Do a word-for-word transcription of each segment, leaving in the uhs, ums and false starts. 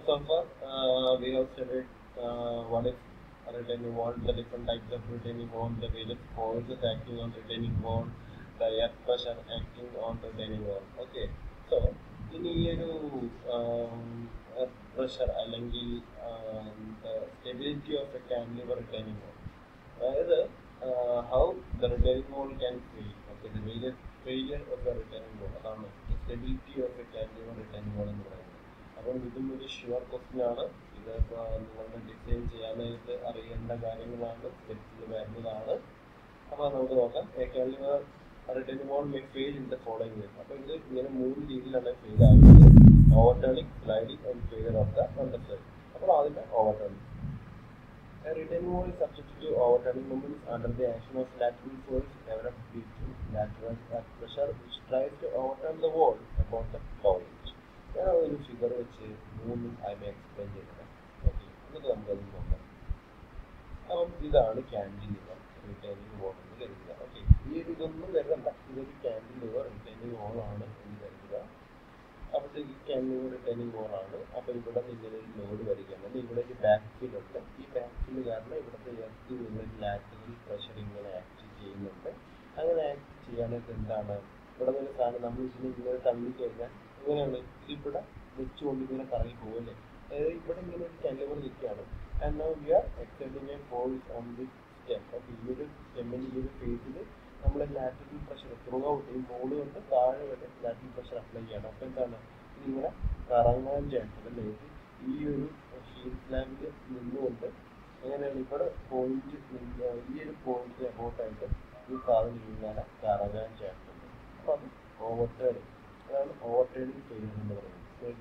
so far uh, we have studied uh, what is a retaining wall, the different types of retaining wall, the various forces acting on retaining wall, the earth pressure acting on retaining wall. Okay, so in here um, earth pressure അല്ലെങ്കിൽ the stability of a cantilever retaining wall. അതായത് uh, how the retaining wall can fail. Okay, the various failure of the retaining wall. അതാണ് the stability of a cantilever retaining wall എന്ന് പറയുന്നത്. അപ്പം ഇതും ഒരു sure question ആണ്. ഇത് നിങ്ങളുടെ ഡിസൈൻ ചെയ്യാനായിട്ട് അറിയേണ്ട കാര്യങ്ങളാണ്, സ്റ്റെപ്സിൽ വരുന്നതാണ്. അപ്പോൾ നമുക്ക് നോക്കാം. A cantilever retaining wall may fail in the following ways. അപ്പോൾ ഇത് ഇങ്ങനെ മൂന്ന് രീതിയിലാണ് ഫെയിൽ ആകുന്നത്: overturning, sliding and failure of the underside. അപ്പോൾ ആദ്യമേ overturning. A retaining wall is subject to overturning moments under the action of lateral force developed due to lateral earth pressure, which tries to overturn the wall upon the point. ഞാൻ ഒരു figure വെച്ച് മൂന്നും അതിനെ explain ചെയ്തത്. Okay, എന്നിട്ട് നമുക്കത് നോക്കാം. അപ്പം ഇതാണ് കാന്റിലിവർ റിട്ടേണിംഗ് വോൾ എന്ന് കരുതുക. ഓക്കെ, ഈ ഇതൊന്നും കരുതണ്ട, ഇതൊരു കാന്റിലിവർ റിട്ടേണിംഗ് വോൾ ആണ് എന്ന് കരുതുക. അപ്പോൾ ഈ കാന്റിലിവർ റിട്ടേണിംഗ് വോൾ ആണ്. അപ്പോൾ ഇവിടെ ഇങ്ങനെ ഒരു ലോഡ് വരികയാണ്. അല്ലെങ്കിൽ ഇവിടെ ഒരു ബാക്ക് ഫീൽ ഉണ്ട്. ഈ ബാക്ക് ഫീൽ കാരണം ഇവിടുത്തെ എർത്തിൽ നിന്ന് ലാറ്ററൽ പ്രഷർ ഇങ്ങനെ ആക്ട് ചെയ്യുന്നുണ്ട്. അങ്ങനെ ആക്ട് ചെയ്യാനായിട്ട് എന്താണ് ഇവിടെ ഒരു സാധനം നമ്മൾ ഇതിനെ ഇങ്ങനെ തള്ളിക്കഴിഞ്ഞാൽ ഇങ്ങനെയാണ് ഇതിവിടെ വെച്ചുകൊണ്ട് ഇങ്ങനെ കറങ്ങി പോകുമല്ലേ. അതായത് ഇവിടെ ഇങ്ങനെ ഒരു കാന്റിലിവർ നിൽക്കുകയാണ്. And now we are extending a force on this stem. അപ്പോൾ ഈ ഒരു സ്റ്റെമ്മിൻ്റെ ഈ ഒരു ഫേസിൽ നമ്മുടെ ലാറ്ററൽ പ്രഷർ ത്രൂ ഔട്ട് ഈ മോള് കൊണ്ട് താഴെ വരെ ലാറ്ററൽ പ്രഷർ അപ്ലൈ ചെയ്യണം. അപ്പോൾ എന്താണ് ഇതിങ്ങനെ കറങ്ങാൻ ചാൻസ് അല്ലേ. ഈ ഒരു ഷീറ്റ് സ്ലാബിൽ നിന്നുകൊണ്ട് എങ്ങനെയാണ് ഇവിടെ പോയിന്റ് ഈ ഒരു പോയിന്റ് അബൌട്ടായിട്ട് ഈ സാധനം ഇങ്ങനെ കറങ്ങാൻ ചാൻസ് ഉണ്ട്. അപ്പോൾ അത് ഓവർ ടേണിംഗ്, അതാണ് ഓവർ ടേണിംഗ് ഫെയിലിയർ എന്ന് പറയുന്നത്.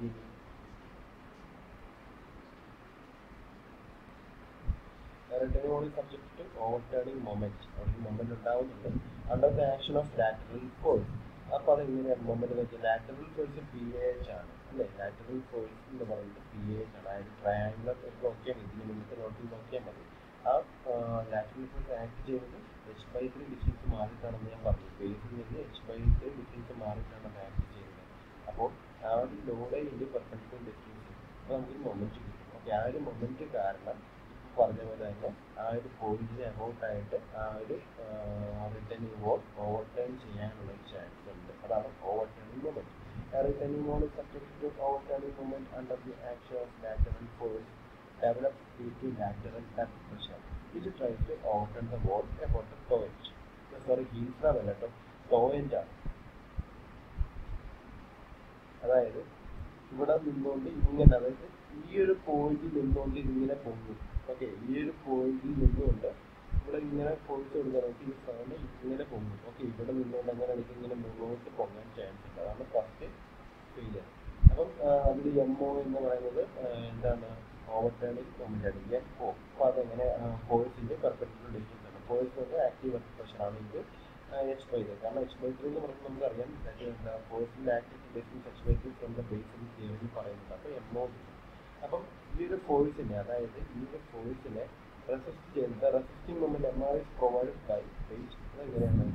Retaining wall is subject to overturning moment. ഒരു മൊമെന്റ് ഉണ്ടാവുന്നുണ്ട് under the action of lateral force. അപ്പോൾ അതെങ്ങനെയാണ് മൊമെന്റ് വെച്ചാൽ ലാറ്ററൽ ഫോഴ്സ് പി എച്ച് ആണ് അല്ലേ. ലാറ്ററൽ ഫോഴ്സ് എന്ന് പറയുന്നത് പി എച്ച് ആണ്. അതായത് ട്രയാങ്കുലർ നോക്കിയാൽ മതി, ഇതിന് മുന്നത്തെ നോട്ടിൽ നോക്കിയാൽ മതി. ആ ലാറ്ററൽ ഫോഴ്സ് ആക്ട് ചെയ്യുന്നത് എച്ച് ബൈ ത്രീ ഡിസ്റ്റൻസ് മാറിയിട്ടാണെന്ന് ഞാൻ പറഞ്ഞു. ബേസിൽ നിന്ന് എച്ച് ബൈ ത്രീ ഡിസ്റ്റൻസ് മാറിയിട്ടാണ് അത് ആക്ട് ചെയ്യുന്നത്. അപ്പോൾ ആ ഒരു ലോഡ് ഇൻറ്റു പെർപെൻഡിക്കുലർ ഡിസ്റ്റൻസ്, അപ്പോൾ നമുക്ക് മൊമെന്റ് കിട്ടും. ഓക്കെ, ആ ഒരു മൊമെന്റ് കാരണം പറഞ്ഞ പോലെ തന്നെ ആ ഒരു പോയിന്റിന് അബൌട്ടായിട്ട് ആ ഒരു റിട്ടേണിംഗ് വോൾ ഓവർ ടേൺ ചെയ്യാനുള്ള ഒരു ചാൻസ് ഉണ്ട്. അതാണ് overturning moment. Retaining wall is subject to overturning moment under the action of lateral force developed due to lateral earth pressure, which tries to overturn the wall about the point. Sorry, heels are a point ആണ്. അതായത് ഇവിടെ നിന്നുകൊണ്ട് ഇങ്ങനെ, അതായത് ഈ ഒരു പോയിന്റിൽ നിന്നുകൊണ്ട് ഇങ്ങനെ പൊങ്ങും. ഓക്കെ, ഈ ഒരു പോയിന്റിൽ നിന്നുകൊണ്ട് ഇവിടെ ഇങ്ങനെ ഫോഴ്സ് കൊടുക്കാനായിട്ട് ഈ സാധനം ഇങ്ങനെ പൊങ്ങും. ഓക്കെ, ഇവിടെ നിന്നുകൊണ്ട് അങ്ങനെ എനിക്ക് ഇങ്ങനെ മുന്നോട്ട് പൊങ്ങാൻ ചാൻസ് ഉണ്ട്. അതാണ് ഫസ്റ്റ് ഫെയിലിയർ. അപ്പം അതിൽ എം ഒ എന്ന് പറയുന്നത് എന്താണ്, ഓവർ ടേണിംഗ് മൊമെന്റ് ആണ്. N O. അപ്പോൾ അതെങ്ങനെ ഫോഴ്സിന്റെ പെർപെൻഡിക്കുലർ ഡിസ്റ്റൻസ് ആണ്. ഫോഴ്സ് എന്ന് ആക്റ്റീവ് പ്രഷർ ആണ്. ഇത് എച്ച് ബൈ ത്രീ. കാരണം എച്ച് ബൈ ത്രീ എന്ന് പറയുമ്പോൾ നമുക്കറിയാം എന്താ ഫോഴ്സിന്റെ active distance H by three from the base എന്ന് തിയറി പറയുന്നുണ്ട്. അപ്പോൾ എം ഒ. അപ്പം ഈ ഒരു ഫോഴ്സിനെ, അതായത് ഈ ഒരു ഫോഴ്സിനെ റെസിസ്റ്റ് ചെയ്യുന്നത് resisting moment M R is provided by weight. അതെങ്ങനെയാണ്,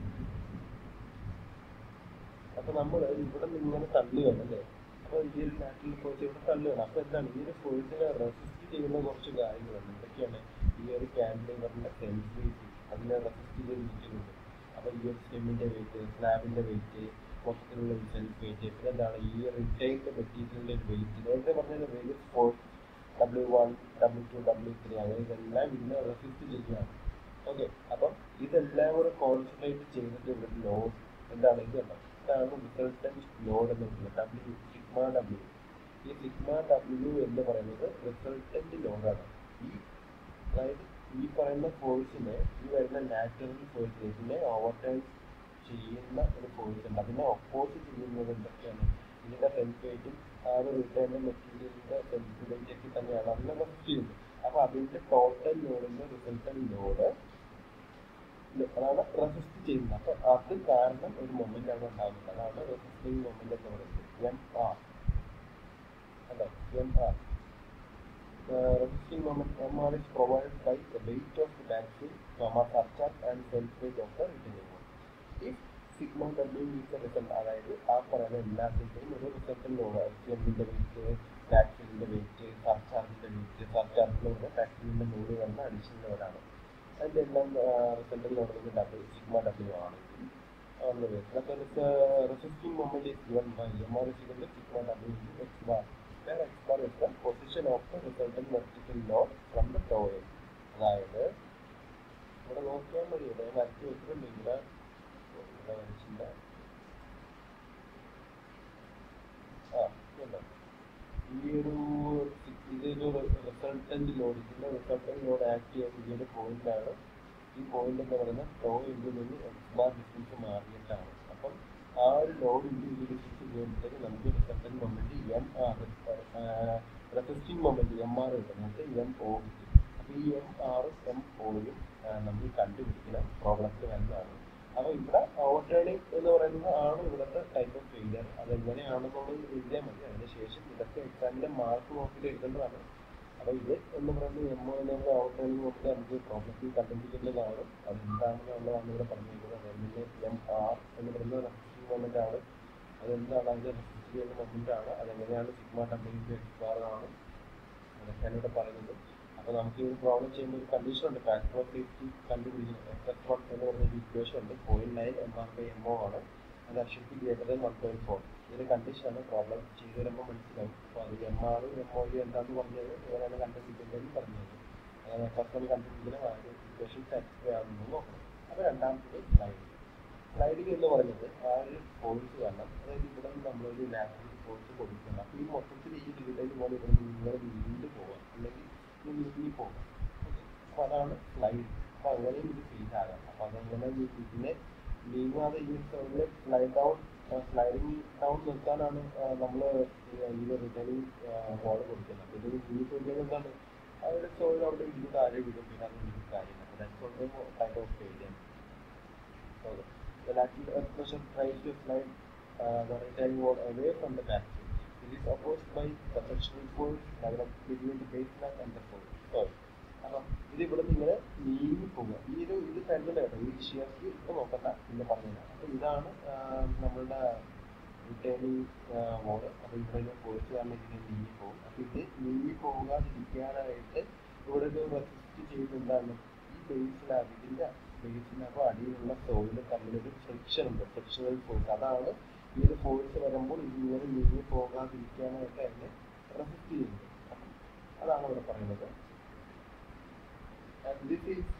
അപ്പോൾ നമ്മൾ ഇവിടെ നിന്ന് ഇങ്ങനെ തള്ളുകയാണ് അല്ലേ. അപ്പോൾ ഈ ഒരു ലാറ്ററൽ ഫോഴ്സ് ഇവിടെ തള്ളുകയാണ്. അപ്പോൾ എന്താണ്, ഈ ഒരു ഫോഴ്സിനെ റെസിസ്റ്റ് ചെയ്യുന്ന കുറച്ച് കാര്യങ്ങളുണ്ട്. എന്തൊക്കെയാണ്, ഈ ഒരു കാന്റിലിവറിന്റെ സെൻസിറ്റിവിറ്റി അതിനെ റെസിസ്റ്റ് ചെയ്ത് നിൽക്കുന്നുണ്ട്. അപ്പോൾ ഈ ഒരു സ്റ്റെമ്മിന്റെ വെയിറ്റ്, സ്ലാബിന്റെ വെയിറ്റ്, മൊത്തത്തിലുള്ള ഒരു സെൽഫ് വെയിറ്റ്, പിന്നെ എന്താണ് ഈ റിട്ടൈൻഡ് മെറ്റീരിയലിന്റെ ഒരു വെയിറ്റ്. നേരത്തെ പറഞ്ഞ various force W one, W two, W three, അങ്ങനെ ഇതെല്ലാം ഇതിനെ റെസിസ്റ്റ് ചെയ്യുകയാണ്. ഓക്കെ, അപ്പം ഇതെല്ലാം കൂടെ കോൺസെൻട്രേറ്റ് ചെയ്തിട്ട് ഇവിടെ ലോഡ് എന്താണ് ഇത് കണ്ടോ, ഇതാണ് റിസൾട്ടന്റ് ലോഡ് എന്ന് പറയുന്നത്. W sigma W. ഈ സിഗ്മ ഡബ്ല്യു എന്ന് പറയുന്നത് റിസൾട്ടന്റ് ലോഡാണ്. ഈ അതായത് ഈ പറയുന്ന ഫോഴ്സിനെ, ഈ വരുന്ന നാച്ചുറൽ ഫോഴ്സിനെ ഇതിനെ ഓവർടേൺ ചെയ്യുന്ന ഒരു ഫോഴ്സ് ഉണ്ട്. അതിനെ ഒപ്പോസ് ചെയ്യുന്നത് എന്തൊക്കെയാണ്, ഇതിന്റെ സെൽഫ് വെയിറ്റും ആ ഒരു റിട്ടേൺ മെറ്റീരിയലിന്റെ സെൽഫ് വെയിറ്റ് ഒക്കെ തന്നെയാണ് അതിനെ റെസിസ്റ്റ് ചെയ്യുന്നത്. അപ്പോൾ അതിന്റെ ടോട്ടൽ ലോഡിന്റെ റിസൾട്ടന്റ് ലോഡ് അതാണ് റെസിസ്റ്റ് ചെയ്യുന്നത്. അപ്പോൾ അത് കാരണം ഒരു മൊമെന്റ് ആണ് ഉണ്ടാകുന്നത്. അതാണ് റെസിസ്റ്റിംഗ് മൊമെന്റ് എന്ന് പറയുന്നത്. എം ആർ അല്ലേ, M R. Resisting moment M R is provided by the weight of the backfill, comma surcharge and self weight of the retaining wall. If sigma W is the result, അതായത് ആ പറയുന്ന എല്ലാത്തിൻ്റെയും ഒരു resultant load, സ്റ്റെമ്മിൻ്റെ weight, ബാക്ക്ഫില്ലിൻ്റെ weight, weight first ആർക്കിലൂടെ ഫാക്ടറിൻ്റെ മുകളിൽ വരുന്ന അഡീഷണൽ ലോഡാണ്. അതിൻ്റെ എല്ലാം റിസൾട്ടിൽ ലോഡ് ഡബ്ല്യൂ സിഗ്മ ഡബ്ല്യൂ ആണ് on the way. But the uh, resisting moment is given by M R is equal to sigma W into x bar, where x bar is the position of the resultant vertical load from the toe end. അതായത് ഇവിടെ നോക്കിയാൽ മതി, ഇവിടെ വരച്ച് വെച്ചിട്ടുണ്ട്. ഇവിടെ ഇവിടെ വരച്ചില്ല. ആ ഇതുണ്ട്. ഈ ഒരു ഇതൊരു റിസൾട്ടൻ്റ് ലോഡ്, ഇതിൻ്റെ റിസൾട്ടൻ്റ് ലോഡ് ആക്ട് ചെയ്യുന്ന ഈ ഒരു പോയിന്റാണ്. ഈ പോയിന്റ് എന്ന് പറയുന്നത് ടോ ഇൻഡിൽ നിന്ന് എക്സ് ബാർ ഡിസ്റ്റൻസ് മാറിയിട്ടാണ്. അപ്പം ആ ഒരു ലോഡ് ഇൻഡു ഈ ഡിസ്റ്റൻസ് ചെയ്യുമ്പോഴത്തേക്ക് നമുക്ക് resultant moment M R resisting moment M R കിട്ടും, നമുക്ക് എം ഒ കിട്ടും. അപ്പോൾ ഈ എം ആറും എം ഒയും നമ്മൾ കണ്ടുപിടിക്കുന്ന പ്രോബ്ലത്തിൽ വരുന്നതാണ്. അപ്പോൾ ഇവിടെ ഓവർടേണിംഗ് എന്ന് പറയുന്നത് ആണ് ഇവിടുത്തെ ടൈപ്പ് ഓഫ് ഫെയിലിയർ. അതെങ്ങനെയാണെന്നുള്ളത് എഴുതിയാൽ മതി. അതിനുശേഷം ഇതൊക്കെ എക്സാമിൻ്റെ മാർക്ക് നോക്കിയിട്ട് എഴുതേണ്ടതാണ്. അപ്പോൾ ഇത് എന്ന് പറയുന്നത് എം ഒ എന്നുള്ള ഔട്ട്ലൈനിൽ കൊണ്ട് നമുക്ക് പ്രോബ്ലത്തിൽ കണ്ടുപിടിക്കേണ്ടതാണ്. അതെന്താണെന്നുള്ളതാണ് ഇവിടെ പറഞ്ഞിരിക്കുന്നത്. എമ്മിൻ്റെ എം ആർ എന്ന് പറയുന്നത് റെസിസ്റ്റിംഗ് മൊമെൻ്റ് ആണ്. അതെന്താണ് അതിൻ്റെ റെസിസ്റ്റ് ചെയ്യുന്ന മൊമെൻ്റ് ആണ്. അതെങ്ങനെയാണ് സിഗ്മ ഡബ്ല്യു എക്സ് ബാർ ആണ്, അതൊക്കെയാണ് ഇവിടെ പറയുന്നത്. അപ്പോൾ നമുക്ക് ഈ ഒരു പ്രോബ്ലം ചെയ്യുമ്പോൾ ഒരു കണ്ടീഷൻ ഉണ്ട്, ഫാക്ടർ ഓഫ് സേഫ്റ്റി കണ്ടുപിടിക്കുന്നത്. എഫ് എസ് വൺ എന്ന് പറയുന്ന ഒരു ഇക്വേഷൻ ഉണ്ട്, point nine M R by M O ആണ്. അത് should be greater than one point four. ഇതൊരു കണ്ടീഷനാണ്. പ്രോബ്ലം ചെയ്ത് വരുമ്പോൾ മനസ്സിലാവും. അപ്പോൾ അത് എം ആറും എം ഒ എന്താണെന്ന് പറഞ്ഞത് എങ്ങനെയാണ് കണ്ടുപിടിക്കേണ്ടതെന്ന് പറഞ്ഞത്. അതായത് എഫ് എസ് വൺ കണ്ടുപിടിക്കണം, ആ ഒരു ഇക്വേഷൻ സാറ്റിസ്ഫൈ ആകുന്നത് നോക്കണം. അപ്പോൾ രണ്ടാമത്തത് സ്ലൈഡിങ്. സ്ലൈഡിങ് എന്ന് പറയുന്നത് ആ ഒരു ഫോഴ്സ് കാരണം, അതായത് ഇവിടെ നിന്ന് നമ്മളൊരു ലാറ്ററൽ ഫോഴ്സ് കൊടുക്കണം. അപ്പോൾ ഈ മൊത്തത്തിൽ ഈ ഡിവിഡൻറ്റ് പോലെ ഇവിടെ നിങ്ങൾ നീണ്ടു പോകാം, അല്ലെങ്കിൽ ഈ നീങ്ങി പോകാം. ഓക്കെ, അപ്പോൾ അതാണ് സ്ലൈഡിങ്. അപ്പോൾ അങ്ങനെയും ഇത് ഫീൽ ആകാം. അപ്പോൾ അതെങ്ങനെ ഇതിനെ നീങ്ങാതെ ഈ സ്ലൈഡ് ഡൗൺ സ്ലൈഡിങ് ഡൗൺ നിർത്താനാണ് നമ്മൾ ഈ റിട്ടേണിങ് ബോൾ കൊടുക്കുന്നത്. അപ്പോൾ ഇത് നീങ്ങി പോയി എന്താണ് അവരുടെ സോയിൽ അവിടെ ഇടിഞ്ഞ് താഴെ വിടും, പിന്നെ അത് വലിയ കാര്യമില്ല. അപ്പോൾ that's also type of failure. So the lateral earth pressure tries to slide uh, the retaining wall away from the factory. It is opposed by the frictional force developed between the base slab and the soil. അപ്പം ഇത് ഇവിടെ നിന്ന് ഇങ്ങനെ നീങ്ങി പോവുക. ഈ ഒരു ഇത് കരുതണ്ട കേട്ടോ, ഈ ഷിയർക്ക് ഇപ്പോൾ നോക്കണ്ട, പിന്നെ പറഞ്ഞതാണ്. അപ്പോൾ ഇതാണ് നമ്മളുടെ റിട്ടേണിങ് വോള്. അപ്പോൾ ഇവിടെ ഒരു ഫോഴ്സ് കാരണം ഇതിനെ നീങ്ങി പോകും. അപ്പോൾ ഇത് നീങ്ങി പോകാതിരിക്കാനായിട്ട് ഇവിടെ ഒരു റെസിസ്റ്റ് ചെയ്യുന്നതാണ് ഈ ബേസ് സ്ലാബ്. ഇതിൻ്റെ ബേസ് സ്ലാബ് അടിയിലുള്ള സോയില് തമ്മിലൊരു ഫ്രിക്ഷൻ ഉണ്ട്, ഫ്രിക്ഷണൽ ഫോഴ്സ്. അതാണ് ഈ ഒരു ഫോഴ്സ് വരുമ്പോൾ ഇതിങ്ങനെ നീങ്ങി പോകാതിരിക്കാനായിട്ട് അതിനെ റെസിസ്റ്റ് ചെയ്യുന്നത്. അതാണ് ഇവിടെ പറയുന്നത്. And this is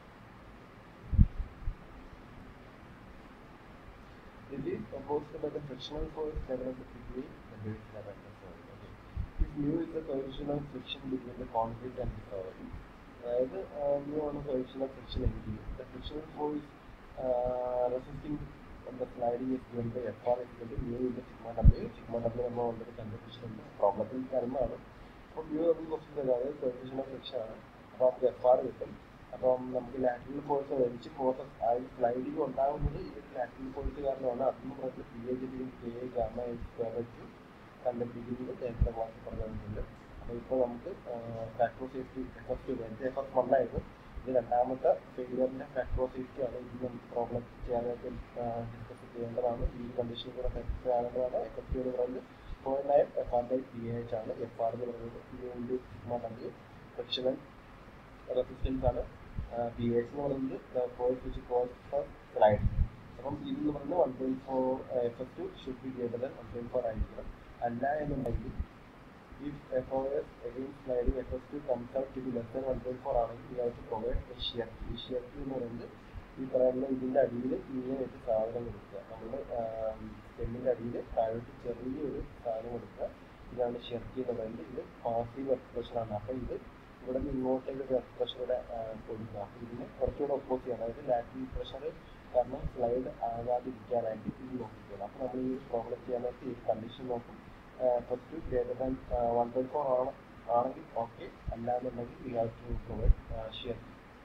this is opposed by the frictional force developed between the base slab and the soil. Okay. If mu is the coefficient of friction between the concrete and the soil, അതായത് mu ആണ് coefficient of friction എങ്കിൽ the frictional force uh, resisting on the sliding is given by F R is equal to mu into sigma W. Sigma W നമ്മൾ already കണ്ടുപിടിച്ചിട്ടുണ്ട്, പ്രോബ്ലത്തിൽ തരുന്നതാണ്. അപ്പോൾ mu നമുക്ക് question തരാം, അതായത് coefficient of friction ആണ്. അപ്പോൾ നമുക്ക് എഫ് ആർ കിട്ടും. അപ്പം നമുക്ക് ലാറ്ററൽ ഫോഴ്സ് വലിച്ച് ഫോഴ്സ് ആ സ്ലൈഡിങ് ഉണ്ടാകുന്നത് ഈ ഒരു ലാറ്ററൽ ഫോഴ്സ് കാരണമാണ്. അതൊന്നും പറഞ്ഞ് P H D K gamma square വെച്ച് കണ്ടുപിടിക്കുന്നത് നേരത്തെ ക്ലാസ്സിൽ പറഞ്ഞിട്ടുണ്ട്. അപ്പോൾ ഇപ്പോൾ നമുക്ക് factor of safety F F two നേരത്തെ എഫ് എഫ് വൺ ആയിരുന്നു. ഇത് രണ്ടാമത്തെ ഫെയിലിയറിൻ്റെ ഫാക്ടർ ഓഫ് സേഫ്റ്റി ആണ്. ഇത് നമുക്ക് പ്രോബ്ലം ചെയ്യാനായിട്ട് ഡിസ്കസ് ചെയ്യേണ്ടതാണ്. ഈ കണ്ടീഷൻ കൂടെ സാറ്റിസ്ഫൈ ആകേണ്ടതാണ്. എഫ് എഫ് ടു എന്ന് പറയുന്നത് point nine F R by P H ആണ്. എഫ് ആർ എന്ന് പറയുന്നത് ഇത് into sigma W frictional resistance ആണ്. പി എച്ച് എന്ന് പറയുന്നത് force which cause for slide. അപ്പം ഇതെന്ന് പറയുന്നത് one point four F F two should be greater than one point four ആയിരിക്കണം. അല്ല എന്നുണ്ടെങ്കിൽ if F O S against sliding F F two comes out to B less than one point four ആണെങ്കിൽ you have to provide a shear. ഈ shear എന്ന് പറയുന്നത് ഈ പറയുന്ന ഇതിൻ്റെ അടിയിൽ ഇങ്ങനെ വെച്ച് സാധനം കൊടുക്കുക. നമ്മുടെ സ്റ്റെമ്മിൻ്റെ അടിയിൽ താഴോട്ട് ചെറിയൊരു സാധനം കൊടുക്കുക. ഇതാണ് ഷിയർ എന്ന് പറയുന്നത്. ഇത് പാസീവ് എക്സ്പ്രഷനാണ്. അപ്പോൾ ഇത് ഇവിടെ നിന്ന് ഇങ്ങോട്ടേക്ക് ഒരു പ്രഷറുടെ കൊടുക്കുക. അപ്പോൾ ഇതിനെ കുറച്ചുകൂടെ ഒപ്പോസ് ചെയ്യണം, അതായത് ലാറ്ററൽ പ്രഷർ കാരണം സ്ലൈഡ് ആകാതിരിക്കാനായിട്ട് ഇത് നോക്കിക്കണം. അപ്പോൾ നമ്മൾ ഈ പ്രോബ്ലം ചെയ്യാനായിട്ട് ഈ കണ്ടീഷൻ നോക്കും. First greater than one point four ആണ് ആണെങ്കിൽ ഓക്കെ, അല്ലാന്നുണ്ടെങ്കിൽ we have to provide shear.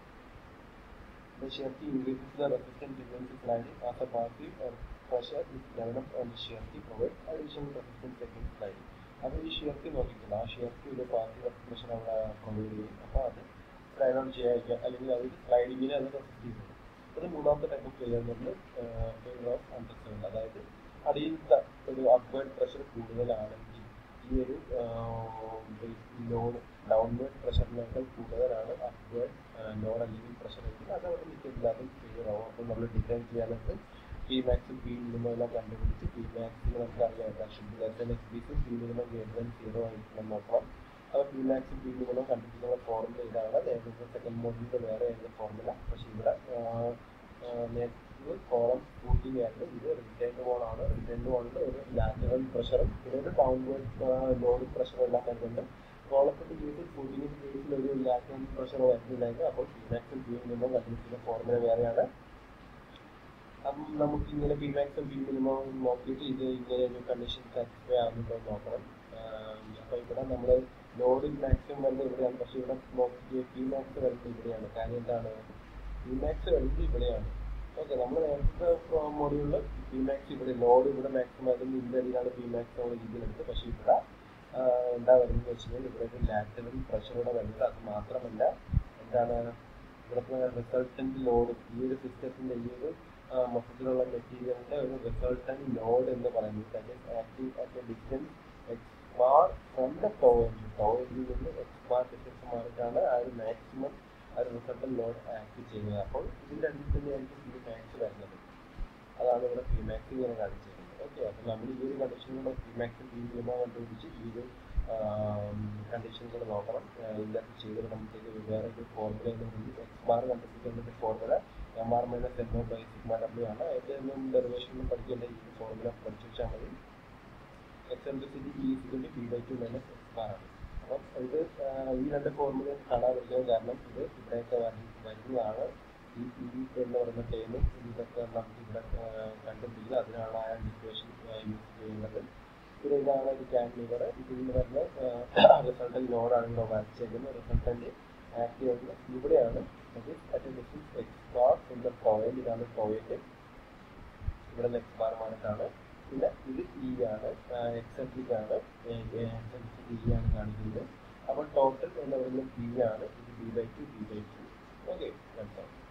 The shear key increases the resistance against the sliding as a passive pressure is developed on the shear key provides additional resistance against sliding. അപ്പോൾ ഈ shear key നോക്കിയിട്ടില്ല, ആ shear key ഒരു passive expression അവിടെ provide ചെയ്യും. അപ്പോൾ അത് slide out ചെയ്യാതിരിക്കുക, അല്ലെങ്കിൽ അത് സ്ലൈഡിങ്ങിനെ അത് റെസിസ്റ്റ് ചെയ്യുന്നത്. അത് മൂന്നാമത്തെ ടൈപ്പ് ഓഫ് ഫെയിലിയർ എന്ന് പറഞ്ഞാൽ ഫെയിലിയർ ഓഫ് അൺസസ്റ്റൈനബിൾ. അതായത് അടിയിലത്തെ ഒരു അപ്വേർഡ് പ്രഷർ കൂടുതലാണെങ്കിൽ ഈ ഒരു ലോഡ് ഡൗൺ ഡൗൺവേർഡ് പ്രഷറിനേക്കാൾ കൂടുതലാണ് അപ്വേർഡ് ലോഡ് അല്ലെങ്കിൽ പ്രഷർ എങ്കിൽ അത് അവിടെ നിൽക്കില്ല, അത് ക്ലിയർ ആവും. അപ്പോൾ നമ്മൾ ഡിഫൈൻ ചെയ്യാനായിട്ട് പി മാക്സും പി മിനിമം എല്ലാം കണ്ടുപിടിച്ച് പി മാക്സിന് നമുക്ക് അറിയാം ഷുഡ് എക്സ്പീസും P minimum greater than zero ആയിരിക്കണം നോക്കണം. അപ്പോൾ പി മാക്സും പി മിനിമം കണ്ടുപിടിക്കുന്ന ഫോർമുല ഇതാണ്. ഏകദേശം സെക്കൻഡ് മോഡലിൻ്റെ വേറെ ഏത് ഫോർമുല, പക്ഷേ ഇവിടെ നെഗറ്റീവ് കോളം കൂട്ടിംഗ് ആയിട്ട് ഇത് റിട്ടേൺ വോൾ ആണ്. റിട്ടേൺ വോളിൽ ഒരു ലാറ്ററൽ പ്രഷറും പിന്നെ ഒരു ഡൗൺവേർഡ് ലോഡ് പ്രഷറും എല്ലാം കണ്ടുണ്ട്. കോളത്തിന്റെ കേസിൽ കൂട്ടിങ്ങിന്റെ കേസിൽ ഒരു ലാറ്ററൽ പ്രഷർ വരുന്നില്ലായിരുന്നു. അപ്പോൾ പി മാക്സും പി മിനിമം കണ്ടുപിടിക്കുന്ന ഫോർമുല വേറെയാണ്. അപ്പം നമുക്ക് ഇങ്ങനെ പി മാക്സും പി മിനിമം നോക്കിയിട്ട് ഇത് ഇങ്ങനെ ഒരു കണ്ടീഷൻ സാറ്റിസ്ഫൈ ആവുന്നുണ്ടോ നോക്കണം. അപ്പോൾ ഇവിടെ നമ്മൾ ലോഡ് മാക്സിമം വരുന്നത് ഇവിടെയാണ്, പക്ഷേ ഇവിടെ നോക്കി പി മാക്സ് വരുന്നത് ഇവിടെയാണ്. കാര്യം എന്താണ്, പി മാക്സ് വരുന്നത് ഇവിടെയാണ്. ഓക്കെ, നമ്മൾ നേരത്തെ മൊഡ്യൂളിൽ പി മാക്സ് ഇവിടെ ലോഡ് ഇവിടെ മാക്സിമം ആയിരുന്നു, ഇതിൻ്റെ അടിയിലാണ് പി മാക്സ് നമ്മൾ രീതിയിലെടുത്ത്. പക്ഷേ ഇവിടെ എന്താ വരുന്നത് വെച്ച് കഴിഞ്ഞാൽ ഇവിടെ ഒരു ലാറ്ററൽ പ്രഷറോടെ വരുന്നത്. അത് മാത്രമല്ല എന്താണ് ഇവിടുത്തെ റിസൾട്ടന്റ് ലോഡ്, ഈ ഒരു സിസ്റ്റത്തിന്റെ ഈ ഒരു മൊത്തത്തിലുള്ള മെറ്റീരിയലിന്റെ ഒരു റിസൾട്ടന്റ് ലോഡ് എന്ന് പറയുന്നത് acting at a distance x bar from the toe end toe എൻഡിൽ നിന്ന് എക്സ് ബാർ ഡിസ്റ്റൻസ് മാറിയിട്ടാണ് ആ ഒരു മാക്സിമം ആ ഒരു റിസൾട്ടന്റ് ലോഡ് ആക്ട് ചെയ്യുന്നത്. അപ്പോൾ ഇതിന്റെ അടിയിൽ തന്നെയായിരിക്കും പി മാക്സ് വരുന്നത്. അതാണ് ഇവിടെ പി മാക്സ് ഇങ്ങനെ കാണിച്ചിരിക്കുന്നത്. ഓക്കെ, അപ്പോൾ നമ്മൾ ഈ ഒരു കണ്ടീഷനിലൂടെ പി മാക്സ് പി മിനിമം കണ്ടുപിടിച്ച് ഈ ഒരു കണ്ടീഷൻ കൂടെ നോക്കണം. ഇതിനകത്ത് ചെയ്ത് വരുമ്പോഴത്തേക്ക് വേറെ ഒരു ഫോർമുല എന്ന് പറയുന്നത് എക്സ് ബാർ കണ്ടുപിടിക്കേണ്ട ഒരു formula M R minus M O by sigma W ആണ്. അതിൻ്റെ ഡെറിവേഷനിലും പഠിക്കേണ്ട ഈ ഫോർമുല പഠിച്ചു വെച്ചാൽ മതി. Eccentricity e equal to P by two minus x bar ആണ്. അപ്പം ഇത് ഈ രണ്ട് ഫോർമുലയും കാണാൻ പറ്റുന്നത് കാരണം ഇത് ഇവിടെയൊക്കെ വരുന്നതാണ്. ഈ പി എന്ന് പറയുന്ന ടേം ഇതൊക്കെ നമുക്ക് ഇവിടെ കണ്ടുപിടിക്കുക. അതിനാണ് ആ ഇക്വേഷൻ യൂസ് ചെയ്യുന്നത്. പിന്നെ ഇതാണ് ഒരു cantilever. ഇതിൽ നിന്ന് വരുന്ന റിസൾട്ടന്റ് ലോഡാണ് ഇവിടെ വരച്ചേക്കുന്നത്. റിസൾട്ടന്റ് ആക്ട് ചെയ്യുന്നത് ഇവിടെയാണ്. At distance x bar from the point. ഇതാണ് പോയിന്റ്, ഇവിടെ നിന്ന് എക്സ് ബാറുമായിട്ടാണ്. പിന്നെ ഇത് ഇ ആണ്, എക്സെൻട്രിക് ആണ്, എക്സെൻട്രിക് ഇ ആണ് കാണിക്കുന്നത്. അപ്പോൾ ടോട്ടൽ എന്ന് പറയുന്നത് പി ആണ്. ഇത് B by two B by two. Okay, മനസ്സിലാവും.